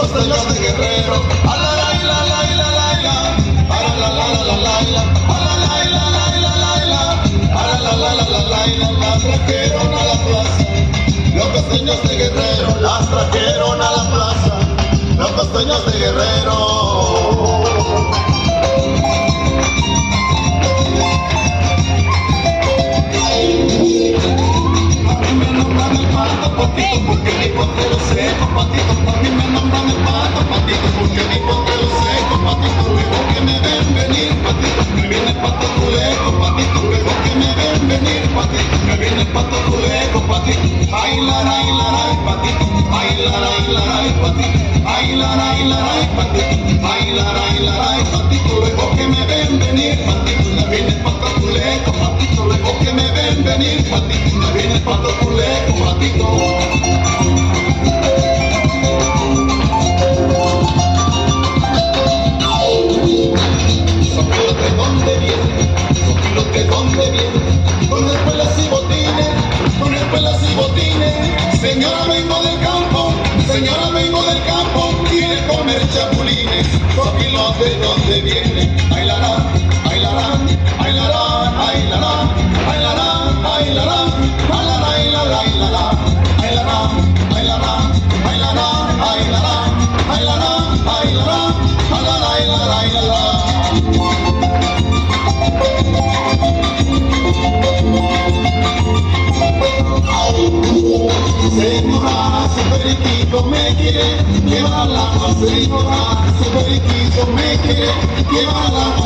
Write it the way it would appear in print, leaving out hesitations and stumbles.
costeños de Guerrero. A la la la la la la la, a la la la la la la, a la la la la la la la, a la la la la la la, las trajeron a la plaza. Los costeños de Guerrero las trajeron a la plaza. Los costeños de Guerrero. Patito, porque mi potrero seco, patito, a mí me nombran el pato, patito, porque mi potrero seco, patito, luego que me ven venir, patito, me viene el pato culeco, patito, luego que me ven venir, patito, me viene el pato culeco, patito, ay la patito, ay la patito, ay la patito, ay la patito, luego que me ven venir, patito, me viene el pato culeco, patito, luego que me ven venir, patito, me viene el pato culeco, patito. ¿De dónde viene? Con espuelas y botines, con espuelas y botines. Señora, vengo del campo, señora, vengo del campo. Quiere comer chapulines. Sopilo, ¿de dónde viene? Ay la la, ay la la, ay la la, ay la la, ay la la, ay la la, ay la la, ay la la, ay la la, ay la la, ay la la, ay la la, ay la la, ay la la, ay la la, ay la la, ay la la. Señora, su periquito me quiere llevar a la señora, su periquito me quiere llevar a la